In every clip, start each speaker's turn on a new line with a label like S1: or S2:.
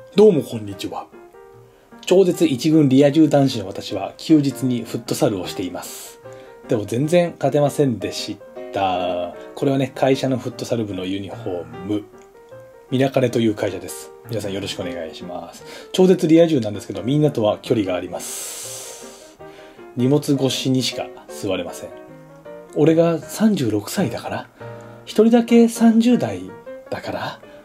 S1: どうもこんにちは。超絶一軍リア充男子の私は休日にフットサルをしています。でも全然勝てませんでした。これはね、会社のフットサル部のユニフォーム。ミナカネという会社です。皆さんよろしくお願いします。超絶リア充なんですけど、みんなとは距離があります。荷物越しにしか座れません。俺が36歳だから、一人だけ30代だから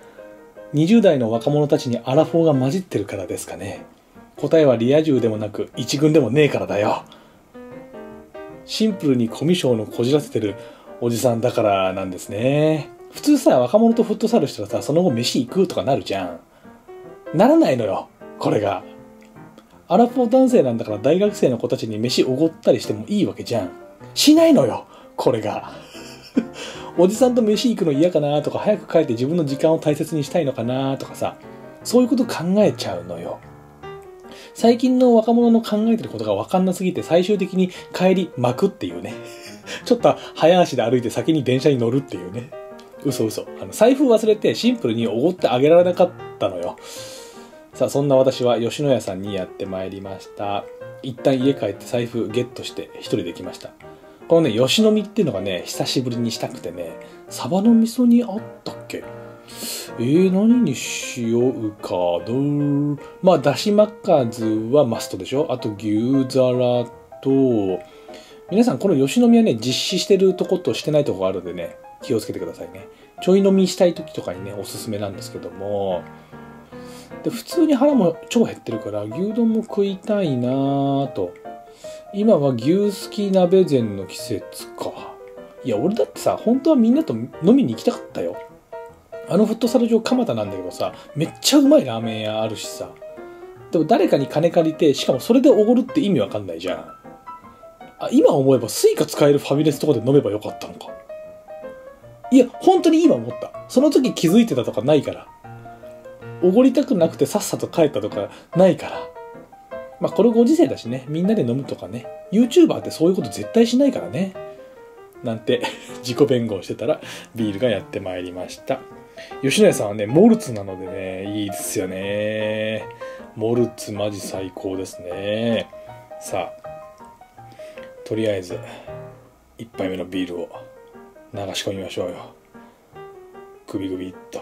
S1: 、20代の若者たちにアラフォーが混じってるからですかね。答えはリア充でもなく一軍でもねえからだよ。シンプルにコミュ障のこじらせてるおじさんだからなんですね。普通さ、若者とフットサルしたらさ、その後飯行くとかなるじゃん。ならないのよ、これが。アラフォー男性なんだから大学生の子たちに飯おごったりしてもいいわけじゃん。しないのよ、これが。おじさんと飯行くの嫌かなとか、早く帰って自分の時間を大切にしたいのかなとかさ、そういうこと考えちゃうのよ。最近の若者の考えてることが分かんなすぎて、最終的に帰り巻くっていうね。ちょっと早足で歩いて先に電車に乗るっていうね。嘘。財布忘れてシンプルにおごってあげられなかったのよ。さあ、そんな私は吉野家さんにやってまいりました。一旦家帰って財布ゲットして一人で来ました。このね、吉野味っていうのがね、久しぶりにしたくてね、サバの味噌煮あったっけ？何にしようかな。まあ、だし巻かずはマストでしょ。あと牛皿と、皆さんこの吉野味はね、実施してるとことしてないとこがあるんでね、気をつけてくださいね。ちょい飲みしたい時とかにね、おすすめなんですけども、で普通に腹も超減ってるから、牛丼も食いたいなぁと。今は牛すき鍋膳の季節か。いや、俺だってさ、本当はみんなと飲みに行きたかったよ。あのフットサル場蒲田なんだけどさ、めっちゃうまいラーメン屋あるしさ。でも誰かに金借りて、しかもそれでおごるって意味わかんないじゃん。今思えばスイカ使えるファミレスとかで飲めばよかったのか。いや、本当に今思った。その時気づいてたとかないから。おごりたくなくてさっさと帰ったとかないから。まあこれご時世だしね、みんなで飲むとかね。YouTuber ってそういうこと絶対しないからね。なんて自己弁護をしてたらビールがやってまいりました。吉野家さんはね、モルツなのでね、いいですよね。モルツマジ最高ですね。さあ、とりあえず一杯目のビールを流し込みましょうよ。グビグビっと。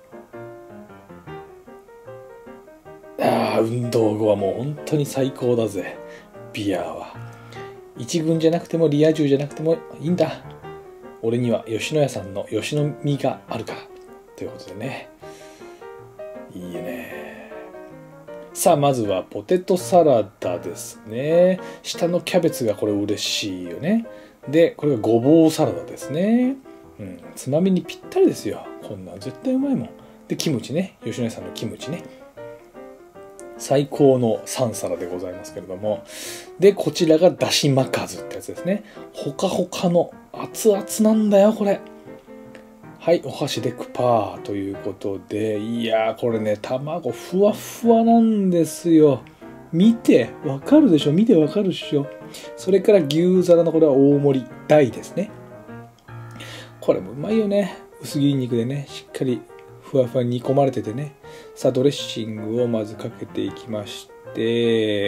S1: 運動後はもう本当に最高だぜ、ビアは。一軍じゃなくてもリア充じゃなくてもいいんだ。俺には吉野家さんの吉野味があるから。ということでね。いいね。さあ、まずはポテトサラダですね。下のキャベツがこれ嬉しいよね。で、これがごぼうサラダですね。つまみにぴったりですよ。こんなん絶対うまいもん。で、キムチね。吉野家さんのキムチね。最高の3皿でございますけれども。で、こちらがだし巻かずってやつですね。ほかほかの熱々なんだよ、これ。はい、お箸でクパーということで、いやー、これね、卵ふわふわなんですよ。見てわかるでしょ。見てわかるでしょ。それから牛皿のこれは大盛り大ですね。これもうまいよね。薄切り肉でね、しっかりふわふわ煮込まれててね。さあ、ドレッシングをまずかけていきまして、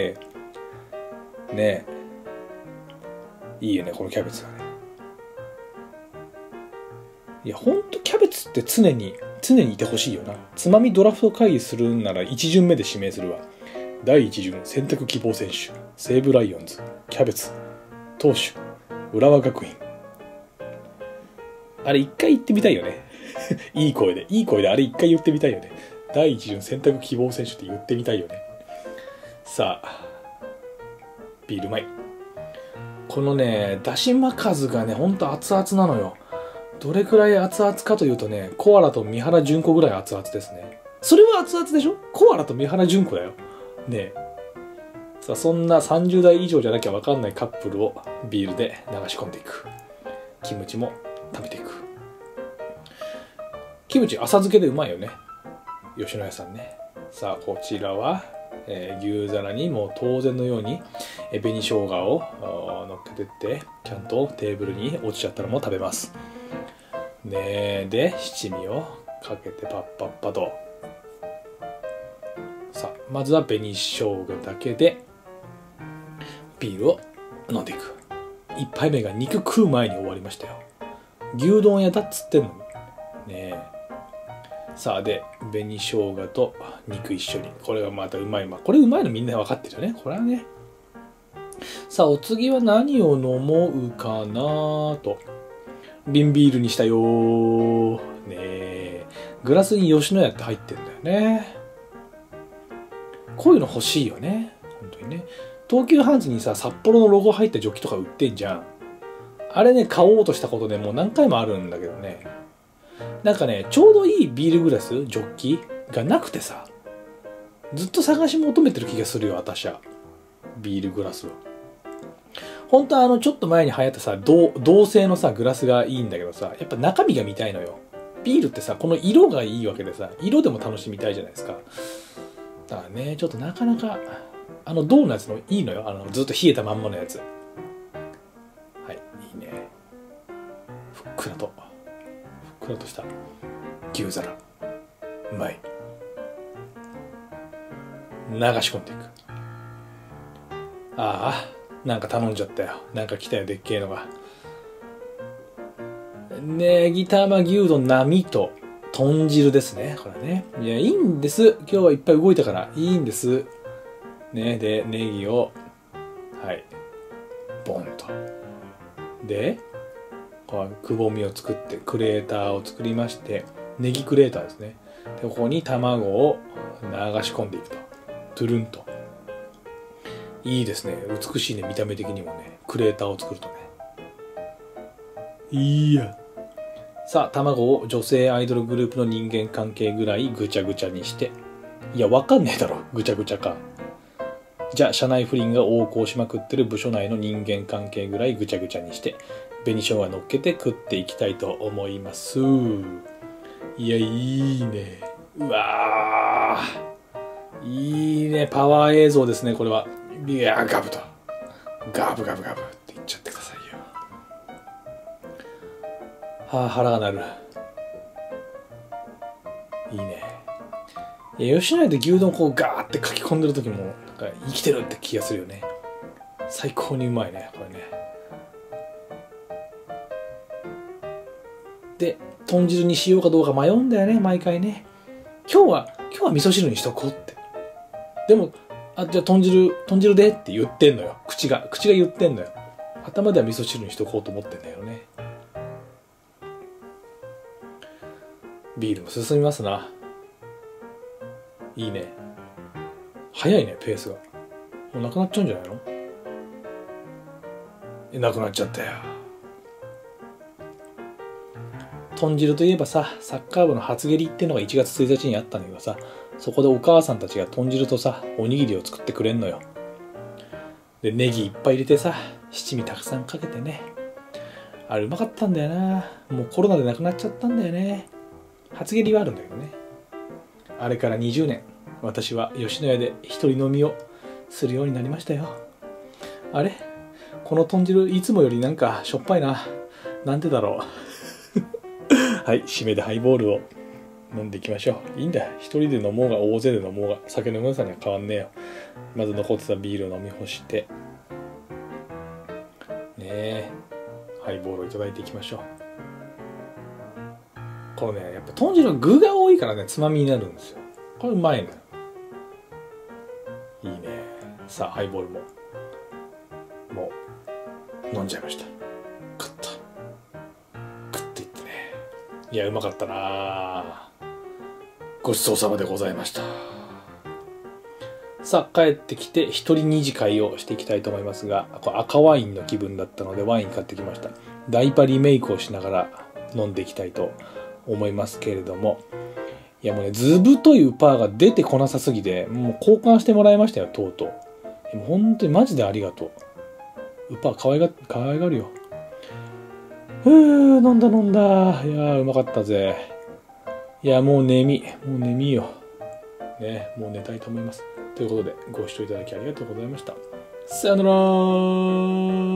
S1: ね、いいよね、このキャベツがね。いや、ほんとキャベツって常にいてほしいよな。つまみドラフト会議するんなら1巡目で指名するわ。第1巡選択希望選手、西武ライオンズ、キャベツ、投手、浦和学院。あれ一回言ってみたいよね。いい声であれ一回言ってみたいよね。第1巡選択希望選手って言ってみたいよね。さあ、ビールうまい。このね、だし巻かずがね、ほんと熱々なのよ。どれくらい熱々かというとね、コアラと三原純子ぐらい熱々ですね。それは熱々でしょ？コアラと三原純子だよ。ねえ。さあ、そんな30代以上じゃなきゃわかんないカップルをビールで流し込んでいく。キムチも食べていく。キムチ浅漬けでうまいよね。吉野家さんね。さあ、こちらは、牛皿にもう当然のように紅生姜を乗っけてって、ちゃんとテーブルに落ちちゃったらもう食べます。ねえ、で七味をかけてパッパッパと。 まずは紅生姜だけでビールを飲んでいく。1杯目が肉食う前に終わりましたよ。牛丼屋だっつってんのにねえ。さあで紅生姜と肉一緒に、これがまたうまい。これうまいのみんな分かってるよね、これはね。さあお次は何を飲もうかなと。瓶ビールにしたよねえ。グラスに吉野家って入ってんだよね。こういうの欲しいよね、本当にね。東急ハンズにさ、札幌のロゴ入ったジョッキとか売ってんじゃん。あれね、買おうとしたことでもう何回もあるんだけどね。なんかね、ちょうどいいビールグラス、ジョッキがなくてさ、ずっと探し求めてる気がするよ、私は。ビールグラスは。本当はちょっと前に流行ったさ、銅製のさ、グラスがいいんだけどさ、やっぱ中身が見たいのよ。ビールってさ、この色がいいわけでさ、色でも楽しみたいじゃないですか。だからね、ちょっとなかなか、銅のやつのいいのよ。ずっと冷えたまんまのやつ。はい、いいね。ふっくらとした牛皿。うまい。流し込んでいく。ああ、なんか頼んじゃったよ。なんか来たよ、でっけえのが。ネギ玉牛丼並と豚汁ですね。これね。いや、いいんです。今日はいっぱい動いたから、いいんです。ね、で、ネギを、はい、ボンと。で、こうくぼみを作って、クレーターを作りまして、ネギクレーターですね。で、ここに卵を流し込んでいくと。トゥルンと。いいですね。美しいね、見た目的にもね。クレーターを作るとね。いいや。さあ、卵を女性アイドルグループの人間関係ぐらいぐちゃぐちゃにして。いや、わかんねえだろ。ぐちゃぐちゃか。じゃあ、社内不倫が横行しまくってる部署内の人間関係ぐらいぐちゃぐちゃにして、紅生姜乗っけて食っていきたいと思います。いや、いいね。うわー。いいね。パワー映像ですね、これは。いや、ガブと。ガブガブガブって言っちゃってくださいよ。はあ、腹が鳴る。いいね。いや、吉野家で牛丼こうガーって書き込んでる時もなんか生きてるって気がするよね。最高にうまいね、これね。で、豚汁にしようかどうか迷うんだよね、毎回ね。今日は味噌汁にしとこうって。でも、じゃあ豚汁でって言ってんのよ。口が言ってんのよ。頭では味噌汁にしとこうと思ってんだよね。ビールも進みますな。いいね。早いね、ペースが。もうなくなっちゃうんじゃないの？なくなっちゃったよ。豚汁といえばさ、サッカー部の初蹴りっていうのが1月1日にあったんだけどさ、そこでお母さんたちが豚汁とさ、おにぎりを作ってくれんのよ。で、ネギいっぱい入れてさ、七味たくさんかけてね。あれうまかったんだよな。もうコロナでなくなっちゃったんだよね。初蹴りはあるんだけどね。あれから20年、私は吉野家で一人飲みをするようになりましたよ。あれ？この豚汁いつもよりなんかしょっぱいな。なんでだろう。はい、締めでハイボールを飲んでいきましょう。いいんだ。一人で飲もうが大勢で飲もうが酒のうまさには変わんねえよ。まず残ってたビールを飲み干してねえ、ハイボールをいただいていきましょう。このね、やっぱ豚汁は具が多いからね、つまみになるんですよ。これうまいのよ。いいね。さあ、ハイボールももう飲んじゃいました。食っていってね。いや、うまかったな。ごちそうさまでございました。さあ、帰ってきて一人二次会をしていきたいと思いますが、これ赤ワインの気分だったのでワイン買ってきました。ダイパリメイクをしながら飲んでいきたいと思いますけれども、いやもうね、ずぶといウパーが出てこなさすぎて、もう交換してもらいましたよ、とうとう。もう本当にマジでありがとう。ウパー可愛がるよ。飲んだ。いやー、うまかったぜ。いや、もう眠いよ。ね、もう寝たいと思います。ということで、ご視聴いただきありがとうございました。さよなら。